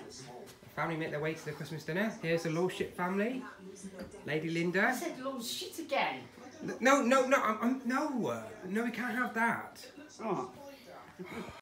Family make their way to the Christmas dinner. Here's the Lordship family. Lady Linda. I said Lord shit again. No, no, we can't have that. Oh.